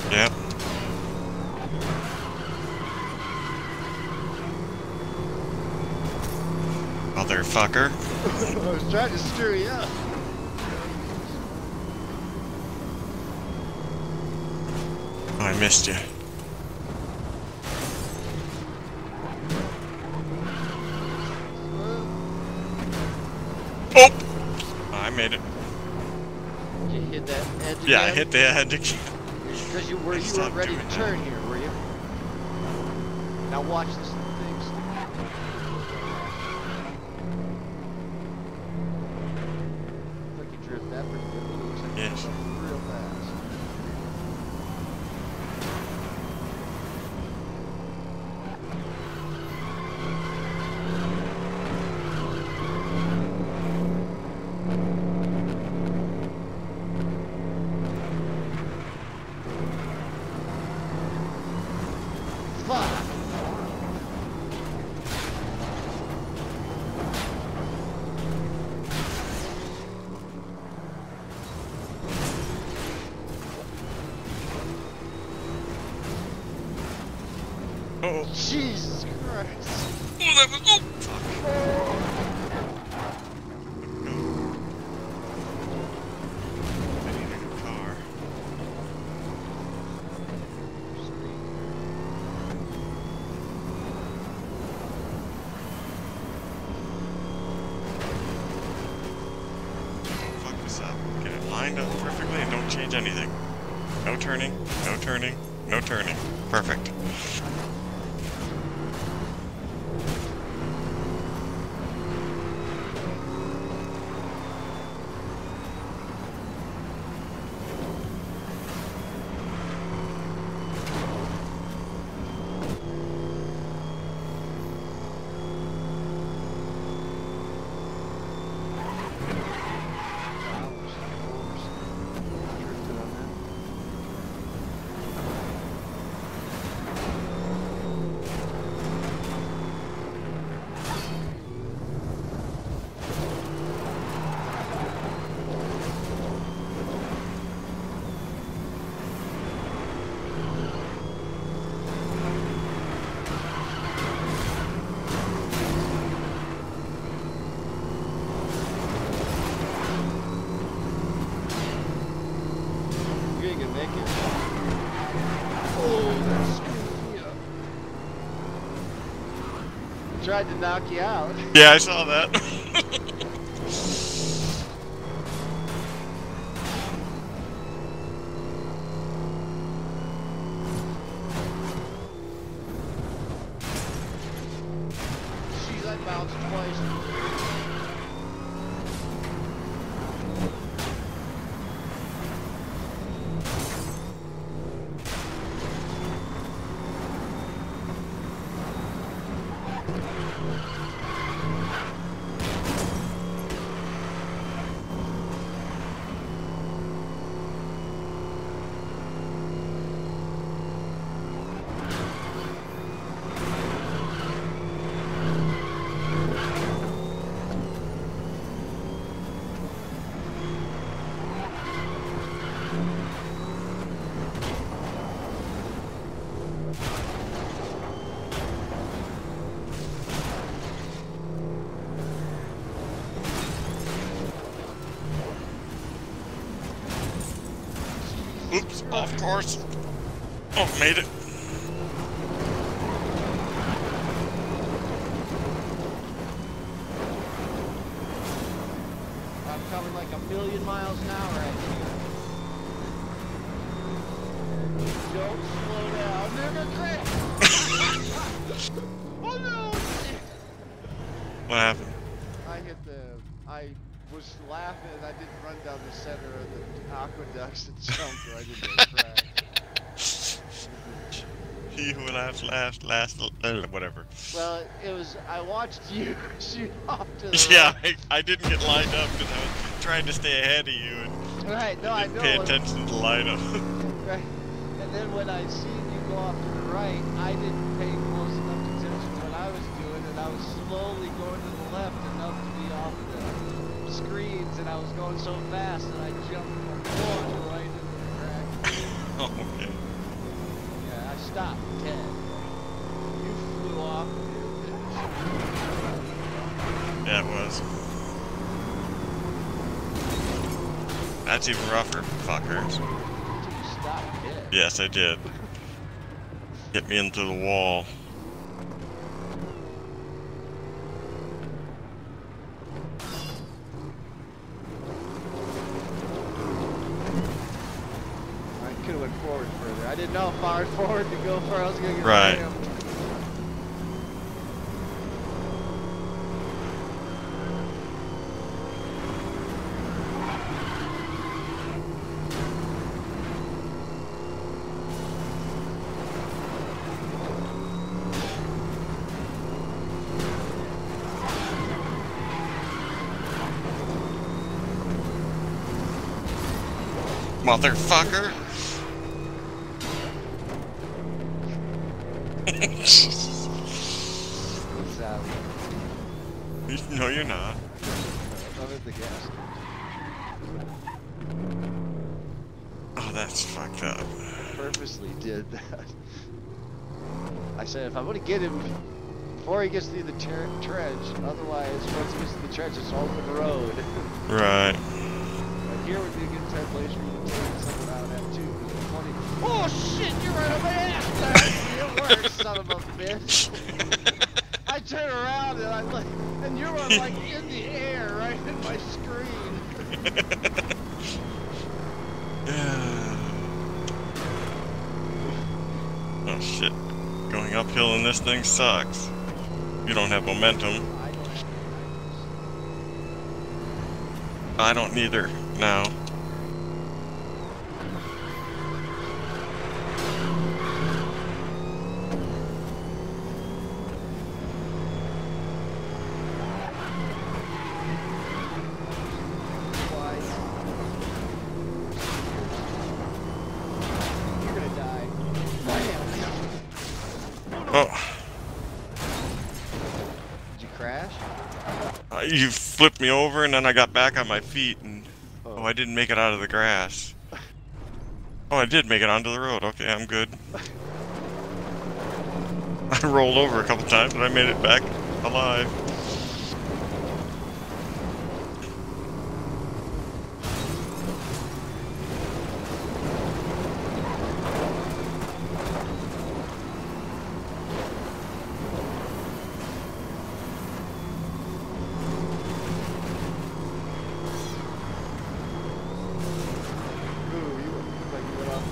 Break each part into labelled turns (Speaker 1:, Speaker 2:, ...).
Speaker 1: Yep. Motherfucker.
Speaker 2: I was trying to stir you up.
Speaker 1: Oh, I missed you. Oh! I made it.
Speaker 2: You hit that edge again?
Speaker 1: Yeah, I hit the edge again.
Speaker 2: Because you weren't ready to turn here, were you? Now watch this thing stick. Looks like you drift that pretty good. It looks like you
Speaker 1: Yes.
Speaker 2: drove up real fast. Fuck!
Speaker 1: Oh.
Speaker 2: Jesus Christ!
Speaker 1: Oh, that was. Oh! Fuck. I need a new car. Fuck this up. Get it lined up perfectly and don't change anything. No turning, no turning, no turning. Perfect.
Speaker 2: You ain't gonna make it. Oh, that screwed me up. Tried to knock you out.
Speaker 1: Yeah, I saw that.
Speaker 2: Jeez, I bounced twice.
Speaker 1: Oops, off course. Oh, made it.
Speaker 2: I'm coming like a million miles an hour at you. Don't slow down. They're gonna crash. Oh no!
Speaker 1: What happened?
Speaker 2: I was laughing and I didn't run down the center of the aqueducts and jumped or I didn't crash.
Speaker 1: He who laughs last, whatever.
Speaker 2: Well, it was, I watched you shoot off to the
Speaker 1: Yeah,
Speaker 2: right.
Speaker 1: I didn't get lined up because I was trying to stay ahead of you and
Speaker 2: Right, no, I
Speaker 1: didn't
Speaker 2: know.
Speaker 1: pay attention to the lineup.
Speaker 2: Right. And then when I seen you go off to the right, I didn't pay close enough attention to what I was doing, and I was slowly going to the left enough to be off the screens, and I was going so fast that I jumped from the right into the crack.
Speaker 1: Oh, okay. That's even rougher, fuckers.
Speaker 2: Until you stop dead.
Speaker 1: Yes, I did. Get me into the wall.
Speaker 2: I could have went forward further. I didn't know how far forward to go for. I was gonna get
Speaker 1: Right.
Speaker 2: rammed.
Speaker 1: Motherfucker!
Speaker 2: Sally.
Speaker 1: No, you're not.
Speaker 2: I'm at the gas.
Speaker 1: Oh, that's fucked up.
Speaker 2: Purposely did that. I said if I'm gonna get him before he gets through the trench, otherwise once he gets to the trench it's open road.
Speaker 1: Right.
Speaker 2: But here would be a good time place for you to take someone out at too. Funny. Oh shit, you're right on my ass, man! It works, son of a bitch. I turn around and I'm like, and you're like in the air right in my screen.
Speaker 1: Oh shit. Going uphill in this thing sucks. You don't have momentum.
Speaker 2: I don't have
Speaker 1: I don't neither now.
Speaker 2: You're gonna die.
Speaker 1: Oh,
Speaker 2: Did you crash?
Speaker 1: you flipped me over and then I got back on my feet and... Oh, I didn't make it out of the grass. Oh, I did make it onto the road. Okay, I'm good. I rolled over a couple times, but I made it back alive.
Speaker 2: Ooh, you look like you went off.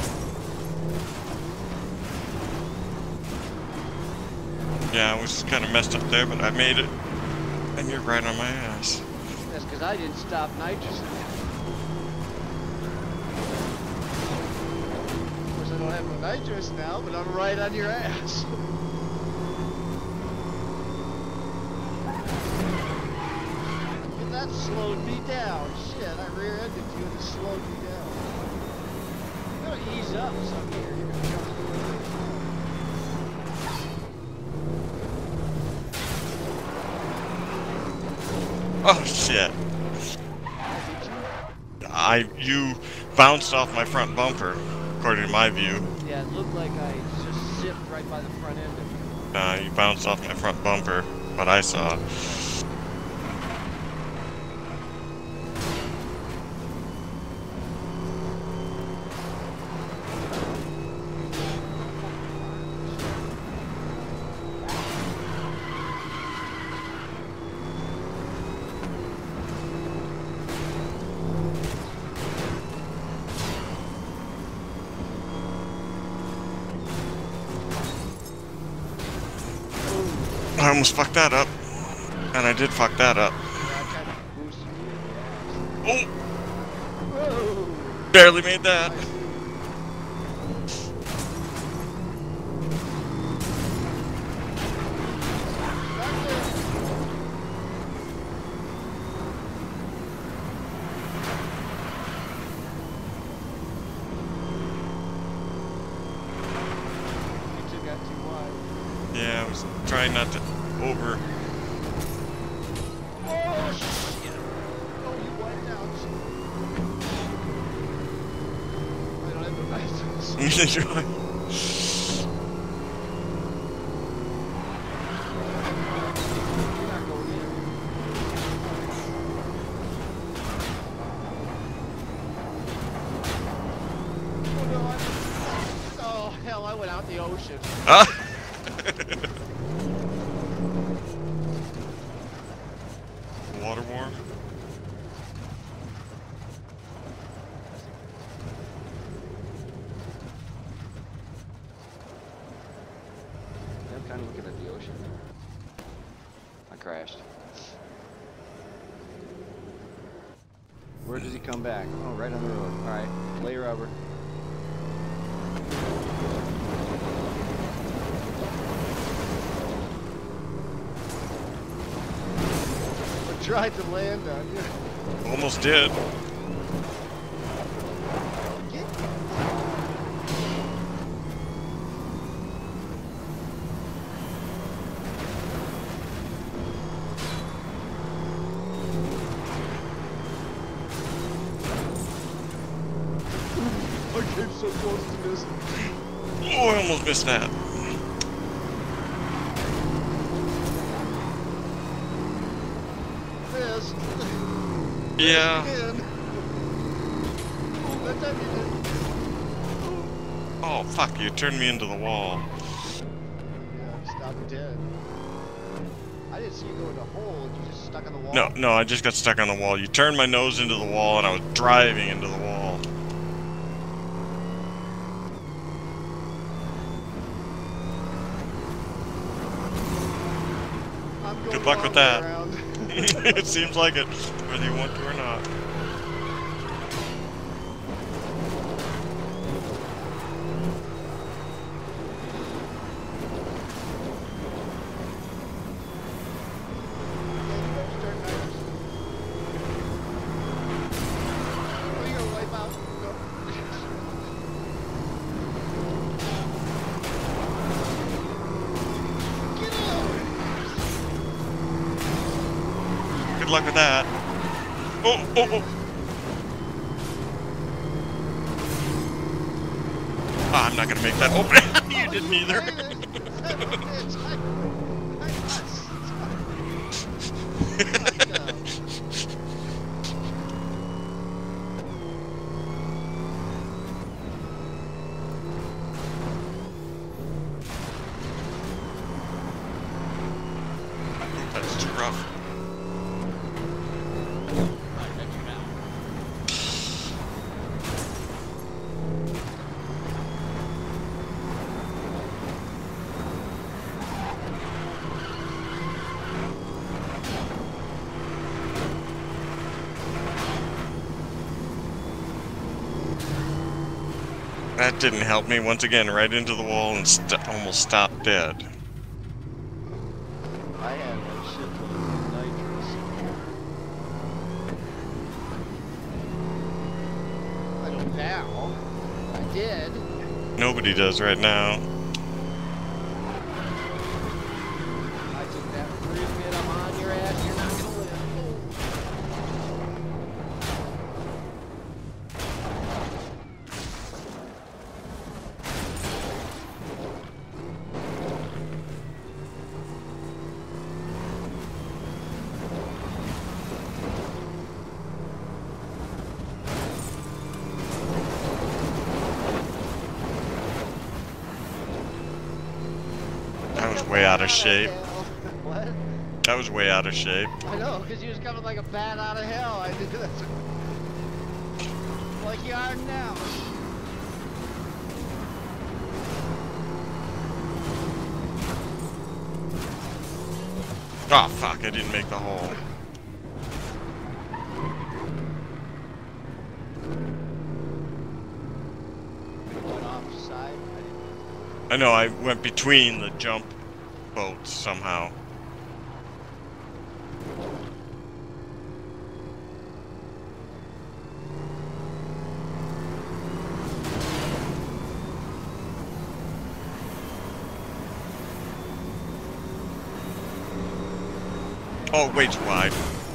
Speaker 1: Yeah, I was kind of messed up there, but I made it. And you're right on my ass.
Speaker 2: That's because I didn't stop nitrous. Of course, I don't have no nitrous now, but I'm right on your ass. And that slowed me down. Shit, I rear-ended you and it slowed me down. You gotta ease up some here. You're gonna jump through it.
Speaker 1: Oh shit. You bounced off my front bumper, according to my view.
Speaker 2: Yeah, it looked like I just zipped right by the front end of you.
Speaker 1: Nah, you bounced off my front bumper, what I saw. I almost fucked that up. And I did fuck that up.
Speaker 2: Yeah, I kind of boosted you in the ass.
Speaker 1: Oh!
Speaker 2: Whoa!
Speaker 1: Barely made that.
Speaker 2: You took out too wide.
Speaker 1: Yeah, I was trying not to over...
Speaker 2: Oh shit! Oh, you wiped out. I don't have the nitrous. You're not going in. went out in the ocean.
Speaker 1: Ah! Water warm?
Speaker 3: I'm kind of looking at the ocean. I crashed. Where does he come back? Oh, right on the road. Alright, lay rubber.
Speaker 2: I tried to land on you.
Speaker 1: Almost did.
Speaker 2: I came so close to this.
Speaker 1: Oh, I almost missed that.
Speaker 2: This.
Speaker 1: Yeah.
Speaker 2: Again. Oh, that time you did.
Speaker 1: Oh, fuck, you turned me into the wall.
Speaker 2: Yeah, stop dead. I didn't see you go in a hole. You just stuck on the wall.
Speaker 1: No, I just got stuck on the wall. You turned my nose into the wall, and I was driving into the wall.
Speaker 2: I'm going
Speaker 1: Good luck with
Speaker 2: the long
Speaker 1: that.
Speaker 2: way around.
Speaker 1: It seems like it, whether you want to or not.
Speaker 2: Are you gonna wipe out? No. Get out!
Speaker 1: Good luck with that. Oh, oh, oh. Ah, I'm not gonna make that open. You didn't either. That's too rough. That didn't help me. Once again, right into the wall and almost stopped dead.
Speaker 2: I had a shitload of nitrous. I don't now. I did.
Speaker 1: Nobody does right now.
Speaker 2: I took that free bit. I'm on your ass. You're not gonna live.
Speaker 1: That was way out of shape.
Speaker 2: What?
Speaker 1: That was way out of shape.
Speaker 2: I know, because you was coming like a bat out of hell. I did that. Like you are now.
Speaker 1: Oh, fuck, I didn't make the hole.
Speaker 2: Going off the side.
Speaker 1: I know, I went between the jump boats somehow. Oh, way too wide.